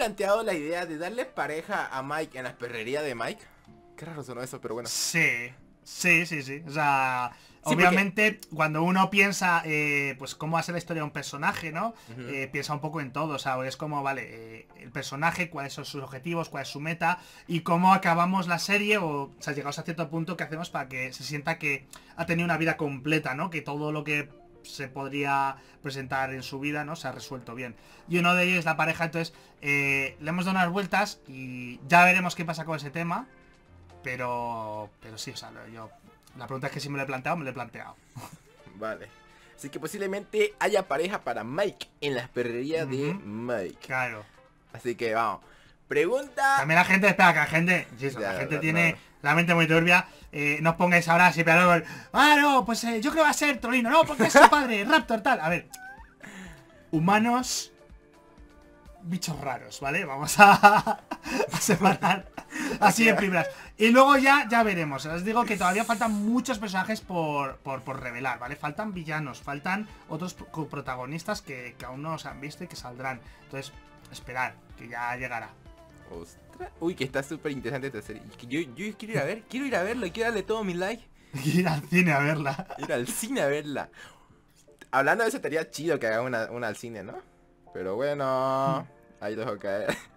planteado la idea de darle pareja a Mike en la perrería de Mike? Qué raro sonó eso, pero bueno. Sí, sí, sí, sí. O sea, Sí, obviamente cuando uno piensa, pues cómo va a ser la historia de un personaje, ¿no? Ujú. Piensa un poco en todo, o sea, es como, vale, el personaje, cuáles son sus objetivos, cuál es su meta y cómo acabamos la serie o sea, llegados a cierto punto que hacemos para que se sienta que ha tenido una vida completa, ¿no? Que todo lo que se podría presentar en su vida, ¿no? Se ha resuelto bien. Y uno de ellos es la pareja, entonces le hemos dado unas vueltas y ya veremos qué pasa con ese tema. Pero sí, o sea, yo... La pregunta es que si me lo he planteado, me lo he planteado. Vale. Así que posiblemente haya pareja para Mike en la perrería de Ujú, Mike. claro. Así que vamos. Pregunta... También la gente, espera, que la gente... Sí, eso, Ya, la gente no, tiene la mente muy turbia. No os pongáis ahora así, pero luego... Ah, no, pues yo creo que va a ser Trolino. No, porque es su padre, Raptor, tal. A ver. Humanos... Bichos raros, ¿vale? Vamos a separar así de primeras. Y luego ya veremos. Os digo que todavía faltan muchos personajes por revelar, ¿vale? Faltan villanos, faltan otros protagonistas que aún no se han visto y que saldrán. Entonces, esperar, que ya llegará. Ostras. Uy, que está súper interesante esta serie. Y que yo quiero ir a ver, quiero ir a verla, quiero darle todo mi like. Ir al cine a verla. Ir al cine a verla. Hablando de eso, estaría chido que haga una al cine, ¿no? Pero bueno, ahí lo dejo caer.